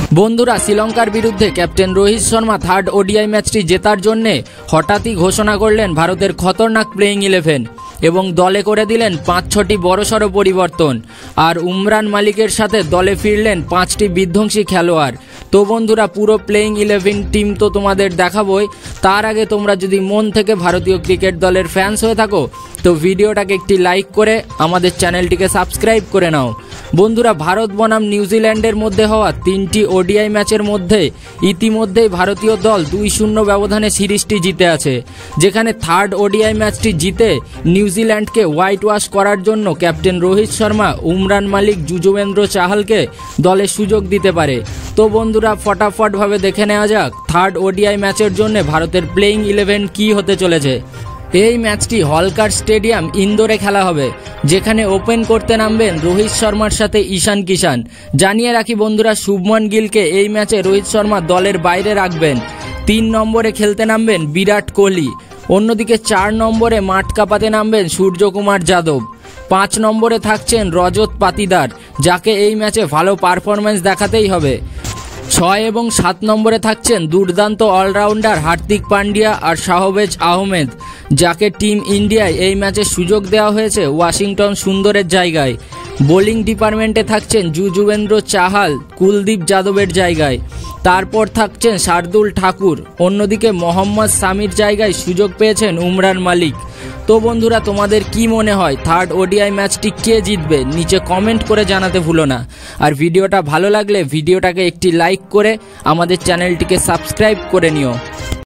বন্ধুরা, শ্রীলঙ্কার বিরুদ্ধে captain Rohit Sharma third ODI ম্যাচটি জেতার জন্য হঠাৎই ঘোষণা করলেন ভারতের খতরনাক প্লেইং 11 এবং দলে করে দিলেন 5-6টি বড়সড় পরিবর্তন। আর উমরান মালিকের সাথে দলে ফিরলেন 5টি বিধ্বংসী খেলোয়াড়। তো বন্ধুরা, পুরো প্লেইং 11 টিম তো তোমাদের দেখাবোই। তার আগে তোমরা যদি মন থেকে ভারতীয় ক্রিকেট দলের ফ্যান্স হয়ে থাকো তো ভিডিওটাকে একটি লাইক করে আমাদের চ্যানেলটিকে সাবস্ক্রাইব করে নাও। বন্ধুরা, ভারত বনাম নিউজিল্যান্ডের মধ্যে হওয়া 3টি ওডিআই ম্যাচের মধ্যে ইতিমধ্যেই ভারতীয় দল 2-0 ব্যবধানে সিরিজটি জিতে আছে, যেখানে থার্ড ওডিআই ম্যাচটি জিতে নিউজিল্যান্ডকে হোয়াইট ওয়াশ করার জন্য ক্যাপ্টেন রোহিত শর্মা উমরান মালিক যুজবেন্দ্র চাহালকে দলে সুযোগ দিতে পারে। তো বন্ধুরা, ফটাফটভাবে দেখে নেওয়া যাক থার্ড ওডিআই ম্যাচের জন্য ভারতের প্লেইং 11 কি হতে চলেছে। এই ম্যাচটি হলকার স্টেডিয়াম ইন্দোরে খেলা হবে, যেখানে ওপেন করতে নামবেন রোহিত শর্মার সাথে ঈশান কিষান। জানিয়ে রাখি বন্ধুরা, শুভমন গিলকে এই ম্যাচে রোহিত শর্মা দলের বাইরে রাখবেন। 3 নম্বরে খেলতে নামবেন বিরাট কোহলি। অন্যদিকে 4 নম্বরে মাঠ কাঁপাতে নামবেন সূর্যকুমার যাদব। 5 নম্বরে থাকছেন রজত পাতিদার, যাকে এই ম্যাচে ভালো পারফরম্যান্স দেখাতেই হবে। 6 এবং 7 নম্বরে থাকছেন দুর্দান্ত অলরাউন্ডার হার্দিক পান্ডিয়া আর শাহবাজ আহমেদ, যাকে টিম ইন্ডিয়ায় এই ম্যাচে সুযোগ দেওয়া হয়েছে ওয়াশিংটন সুন্দরের জায়গায়। বোলিং ডিপার্টমেন্টে থাকছেন যুজবেন্দ্র চাহাল কুলদীপ যাদবের জায়গায়। তারপর থাকছেন শার্দুল ঠাকুর। অন্যদিকে মোহাম্মদ সামির জায়গায় সুযোগ পেয়েছেন উমরান মালিক। তো বন্ধুরা, তোমাদের কি মনে হয় থার্ড ওডিআই ম্যাচটি কে জিতবে? নিচে কমেন্ট করে জানাতে ভুলো না। আর ভিডিওটা ভালো লাগলে ভিডিওটাকে একটি লাইক করে আমাদের চ্যানেলটিকে সাবস্ক্রাইব করে নিও।